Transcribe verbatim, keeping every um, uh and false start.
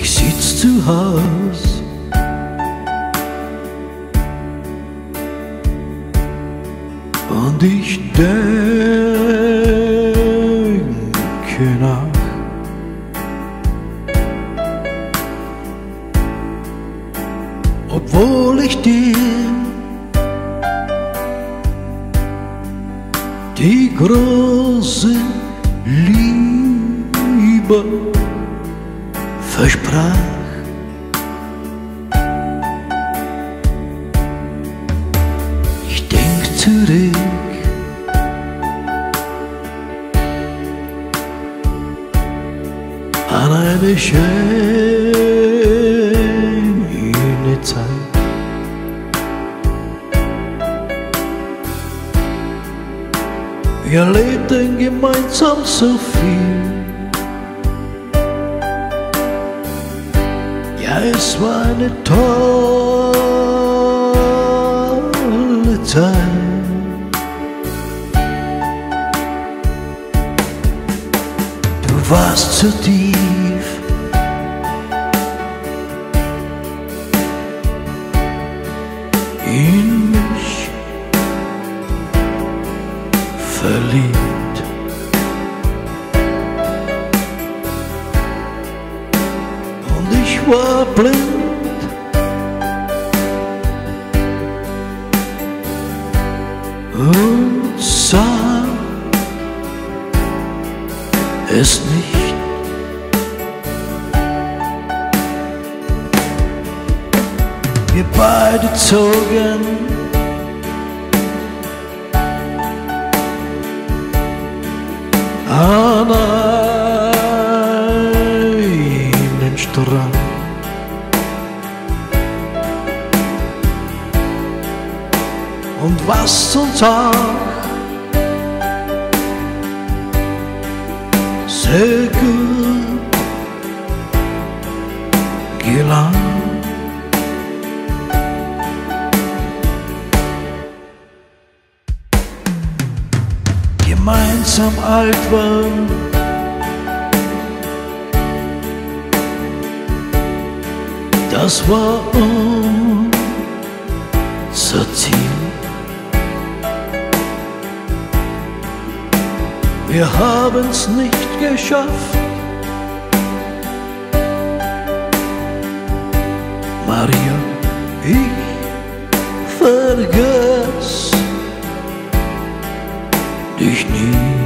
Ich sitz zu Haus und ich denke nach. Obwohl ich dir die große Liebe versprach. Ich denk zurück an eine schöne Zeit. Wir lebten gemeinsam so viel. Ja, es war eine tolle Zeit. Du warst so tief in mich verliebt. Und ich war blind und sah es nicht. Wir beide zogen an einen Strand. Und was uns auch sehr gut gelang. Gemeinsam alt waren, das war unser Ziel. Wir haben's nicht geschafft, Maria, ich vergess dich nie.